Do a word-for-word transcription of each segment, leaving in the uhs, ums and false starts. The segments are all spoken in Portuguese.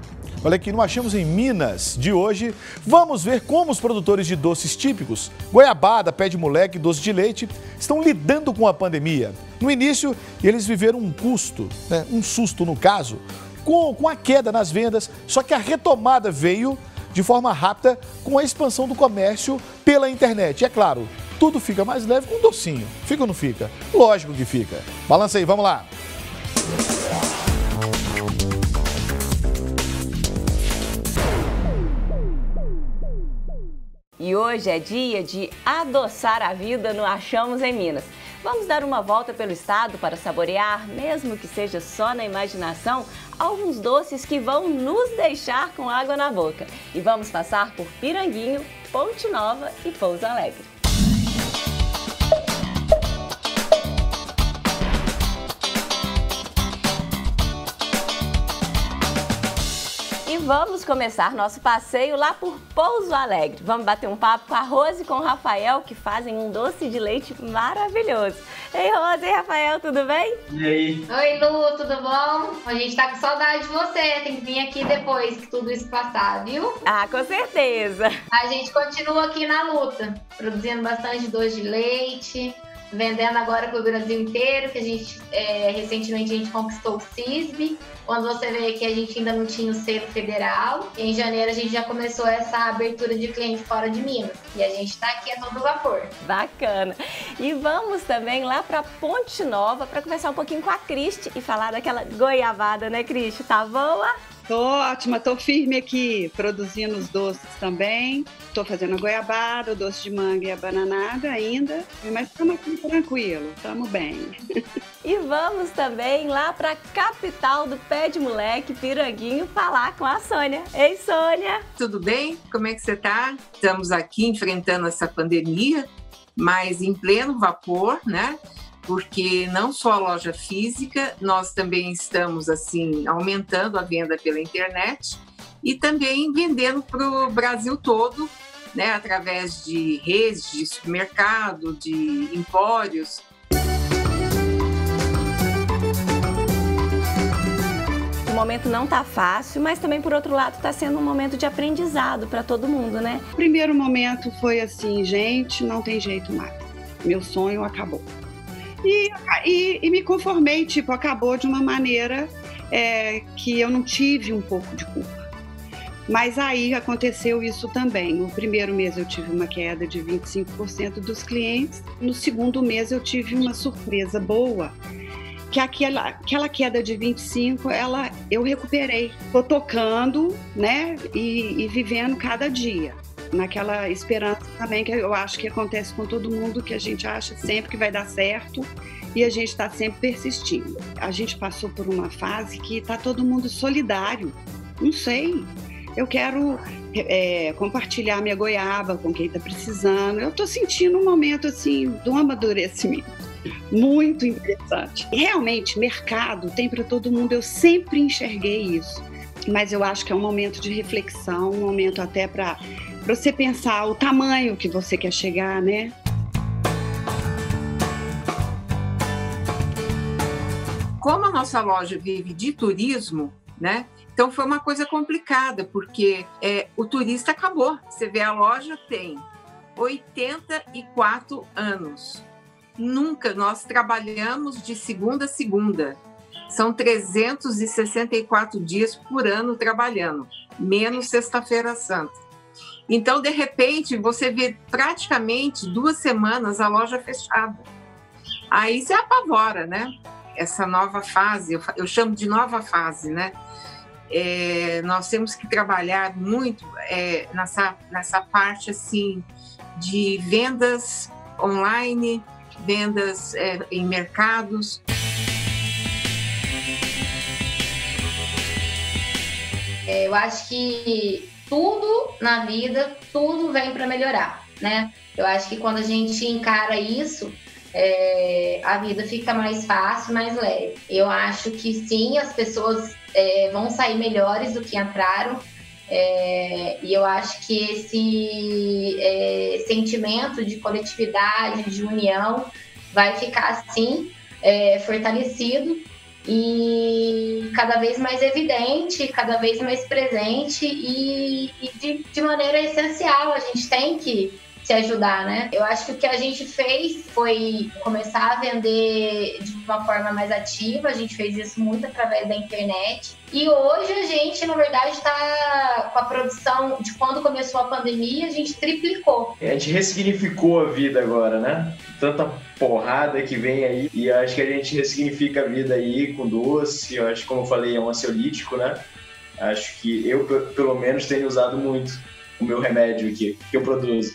Olha aqui, no Achamos em Minas de hoje, vamos ver como os produtores de doces típicos, goiabada, pé de moleque e doce de leite, estão lidando com a pandemia. No início, eles viveram um custo, né, um susto no caso, com, com a queda nas vendas, só que a retomada veio de forma rápida com a expansão do comércio pela internet. E é claro, tudo fica mais leve com um docinho. Fica ou não fica? Lógico que fica. Balança aí, vamos lá. E hoje é dia de adoçar a vida no Achamos em Minas. Vamos dar uma volta pelo estado para saborear, mesmo que seja só na imaginação, alguns doces que vão nos deixar com água na boca. E vamos passar por Piranguinho, Ponte Nova e Pouso Alegre. E vamos começar nosso passeio lá por Pouso Alegre. Vamos bater um papo com a Rose e com o Rafael, que fazem um doce de leite maravilhoso. Ei, Rose e Rafael, tudo bem? E aí? Oi, Lu, tudo bom? A gente tá com saudade de você, tem que vir aqui depois que tudo isso passar, viu? Ah, com certeza. A gente continua aqui na luta, produzindo bastante doce de leite, vendendo agora para o Brasil inteiro, que a gente, é, recentemente a gente conquistou o C I S B. Quando você vê que a gente ainda não tinha o selo federal, em janeiro a gente já começou essa abertura de cliente fora de Minas. E a gente está aqui a todo vapor. Bacana. E vamos também lá para Ponte Nova para conversar um pouquinho com a Cristi e falar daquela goiabada, né, Cristi? Tá boa? Tô ótima, tô firme aqui, produzindo os doces também. Tô fazendo a goiabada, o doce de manga e a bananada ainda. Mas estamos aqui tranquilo, estamos bem. E vamos também lá para a capital do pé de moleque, Piranguinho, falar com a Sônia. Ei, Sônia! Tudo bem? Como é que você tá? Estamos aqui enfrentando essa pandemia, mas em pleno vapor, né? Porque não só a loja física, nós também estamos assim aumentando a venda pela internet e também vendendo para o Brasil todo, né, através de redes de supermercado, de empórios. O momento não tá fácil, mas também, por outro lado, tá sendo um momento de aprendizado para todo mundo, né? O primeiro momento foi assim, gente, não tem jeito mais. Meu sonho acabou. E, e, e me conformei, tipo, acabou de uma maneira é, que eu não tive um pouco de culpa. Mas aí aconteceu isso também. No primeiro mês eu tive uma queda de vinte e cinco por cento dos clientes. No segundo mês eu tive uma surpresa boa, que aquela, aquela queda de vinte e cinco, ela, eu recuperei. Tô tocando, né, e, e vivendo cada dia. Naquela esperança também que eu acho que acontece com todo mundo, que a gente acha sempre que vai dar certo e a gente está sempre persistindo. A gente passou por uma fase que está todo mundo solidário. Não sei, eu quero é, compartilhar minha goiaba com quem está precisando. Eu estou sentindo um momento assim de um amadurecimento muito interessante. Realmente, mercado tem para todo mundo, eu sempre enxerguei isso. Mas eu acho que é um momento de reflexão, um momento até para para você pensar o tamanho que você quer chegar, né? Como a nossa loja vive de turismo, né? Então foi uma coisa complicada, porque é, o turista acabou. Você vê, a loja tem oitenta e quatro anos. Nunca nós trabalhamos de segunda a segunda. São trezentos e sessenta e quatro dias por ano trabalhando, menos sexta-feira santa. Então, de repente, você vê praticamente duas semanas a loja fechada. Aí você apavora, né? Essa nova fase, eu, eu chamo de nova fase, né? É, nós temos que trabalhar muito é, nessa, nessa parte, assim, de vendas online, vendas é, em mercados. Eu acho que tudo na vida, tudo vem para melhorar, né? Eu acho que quando a gente encara isso, é, a vida fica mais fácil, mais leve. Eu acho que sim, as pessoas é, vão sair melhores do que entraram, é, e eu acho que esse é, sentimento de coletividade, de união, vai ficar assim, é, fortalecido. e cada vez mais evidente, cada vez mais presente e, e de, de maneira essencial. A gente tem que se ajudar, né? Eu acho que o que a gente fez foi começar a vender de uma forma mais ativa. A gente fez isso muito através da internet. E hoje a gente, na verdade, está com a produção de quando começou a pandemia, a gente triplicou. A gente ressignificou a vida agora, né? Tanta porrada que vem aí. E eu acho que a gente ressignifica a vida aí com doce. Eu acho que, como eu falei, é um ansiolítico, né? Acho que eu, pelo menos, tenho usado muito o meu remédio aqui, que eu produzo.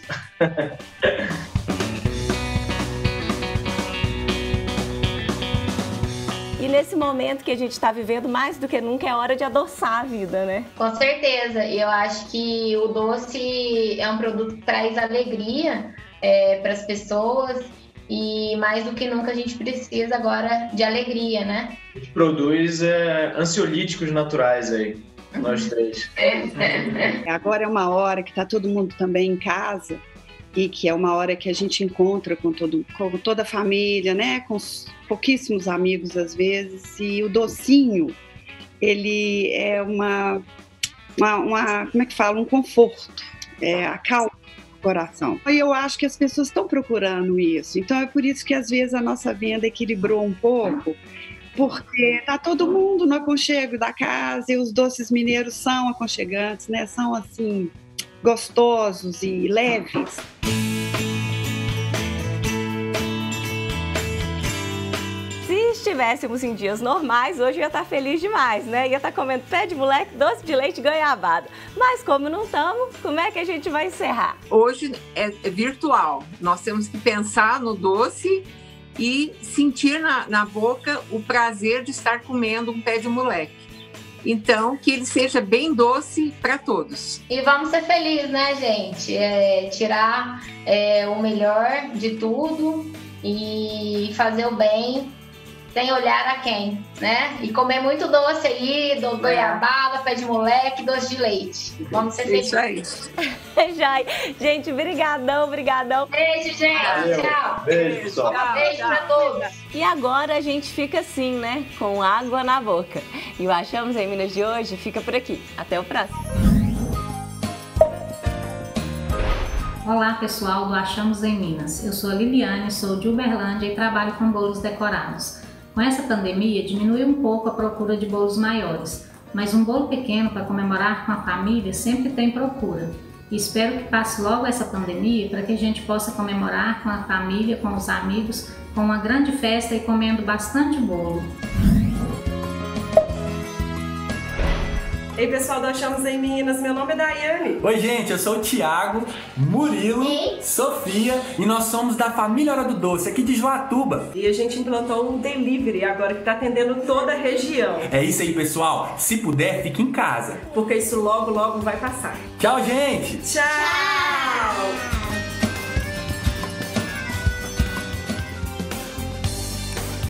E nesse momento que a gente está vivendo, mais do que nunca, é hora de adoçar a vida, né? Com certeza. E eu acho que o doce é um produto que traz alegria é, para as pessoas. E mais do que nunca a gente precisa agora de alegria, né? A gente produz é, ansiolíticos naturais aí. Nós três. Agora é uma hora que está todo mundo também em casa e que é uma hora que a gente encontra com, todo, com toda a família, né? Com pouquíssimos amigos às vezes. E o docinho, ele é uma, uma, uma como é que fala? Um conforto, é, acalma o coração. E eu acho que as pessoas estão procurando isso. Então é por isso que às vezes a nossa venda equilibrou um pouco, porque tá todo mundo no aconchego da casa e os doces mineiros são aconchegantes, né? São, assim, gostosos e leves. Se estivéssemos em dias normais, hoje eu ia estar feliz demais, né? Ia estar comendo pé de moleque, doce de leite e goiabada. Mas como não estamos, como é que a gente vai encerrar? Hoje é, é virtual. Nós temos que pensar no doce e sentir na, na boca o prazer de estar comendo um pé de moleque. Então, que ele seja bem doce para todos. E vamos ser felizes, né, gente? É, tirar é, o melhor de tudo e fazer o bem sem olhar a quem, né? E comer muito doce aí, do goiabada, pé de moleque, doce de leite. Vamos ser felizes. Isso aí. Jai, gente, brigadão, brigadão. Beijo, gente. Valeu. Tchau. Beijo, pessoal. Tchau, beijo para todos. E agora a gente fica assim, né? Com água na boca. E o Achamos em Minas de hoje fica por aqui. Até o próximo. Olá, pessoal do Achamos em Minas. Eu sou a Liliane, sou de Uberlândia e trabalho com bolos decorados. Com essa pandemia, diminuiu um pouco a procura de bolos maiores, mas um bolo pequeno para comemorar com a família sempre tem procura. E espero que passe logo essa pandemia para que a gente possa comemorar com a família, com os amigos, com uma grande festa e comendo bastante bolo. Ei, pessoal do Achamos em Minas, meu nome é Daiane. Oi, gente, eu sou o Thiago, Murilo, Oi. Sofia e nós somos da família Hora do Doce, aqui de Joatuba. E a gente implantou um delivery agora que está atendendo toda a região. É isso aí, pessoal. Se puder, fique em casa. Porque isso logo, logo vai passar. Tchau, gente! Tchau!